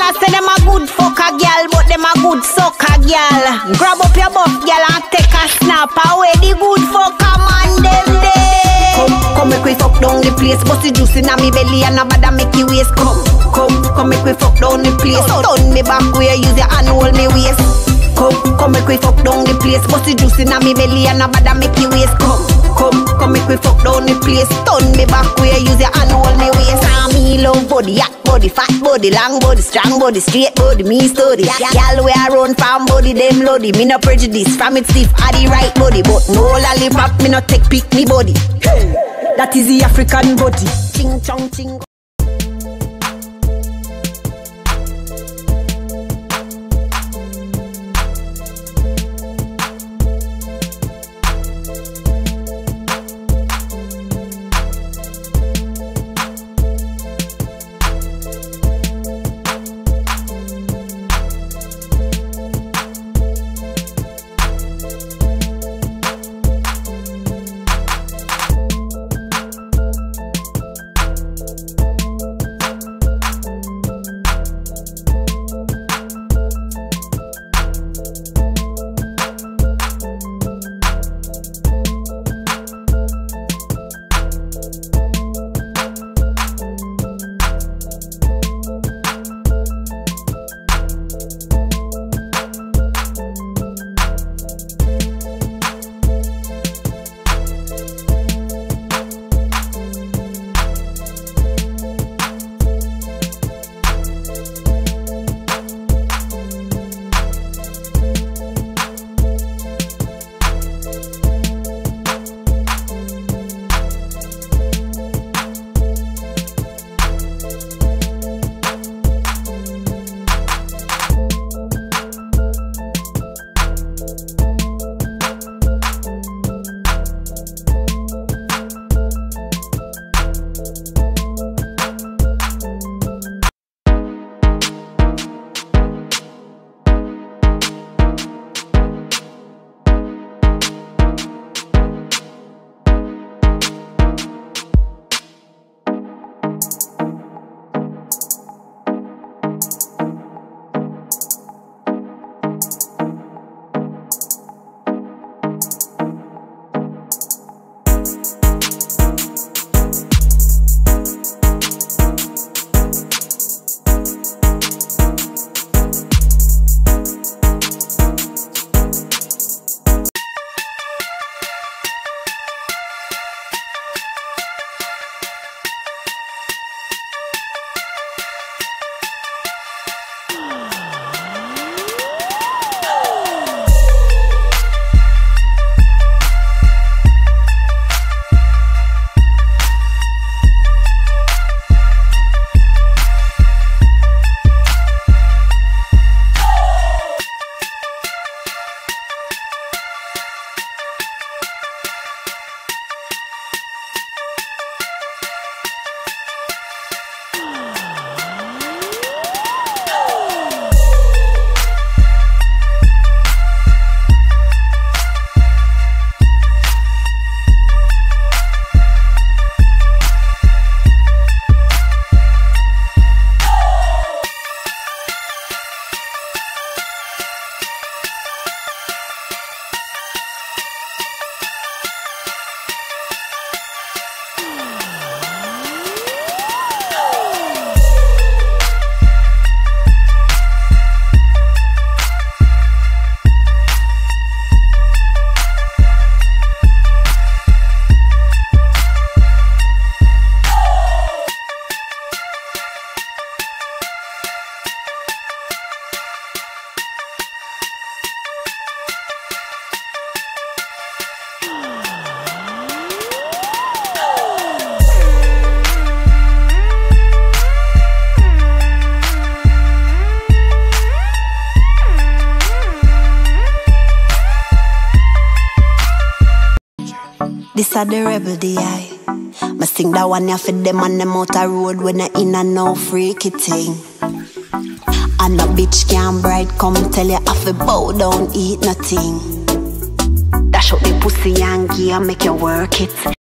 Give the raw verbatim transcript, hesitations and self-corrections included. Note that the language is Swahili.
I say them a good fucker girl, but them a good sucker girl. Grab up your buff girl and take a snap away the good fucker man them day. Come, come make we fuck down the place. Bust the juice inna me belly and a bada make you waist. Come, come, come make we fuck down the place. Turn me back where use your hand hold me waist. Come, come make we fuck down the place. Bust the juice inna me belly and a bada make you waist. Come, come, come make we fuck down the place. Turn me back where use your hand hold me waist. Ah, me love body, hot body, fat body, long body, strong body, straight body, me study. Y'all where I run from body, them bloody. Me no prejudice, from it stiff, I the right body. But no lollipop, me no take pick me body. Hey, that is the African body. Ching chong ching. This a the rebel D I. Me sing that one ya for them on the motor road when I in and no freaky thing. And a bitch can't bright come tell you have to bow down, eat nothing. Dash out the pussy and gear, make you work it.